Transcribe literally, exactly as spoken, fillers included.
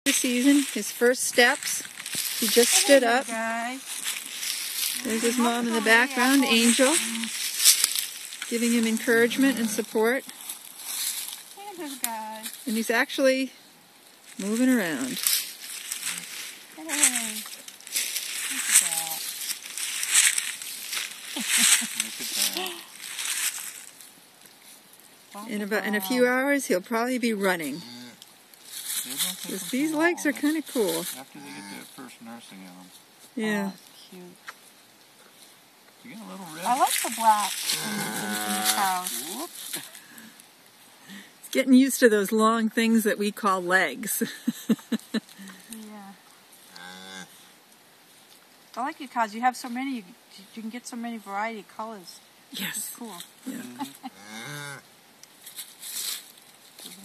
the season, his first steps. He just stood up. There's his mom in the background, Angel, giving him encouragement and support. And he's actually moving around. In about in a few hours, he'll probably be running. Because these legs are kind of cool. After they get their first nursing in them. Yeah. Oh, cute. You get a little red. I like the black in the cows. Whoops. It's getting used to those long things that we call legs. Yeah. I like your cows. You have so many. You, you can get so many variety of colors. Yes. It's cool. Yeah.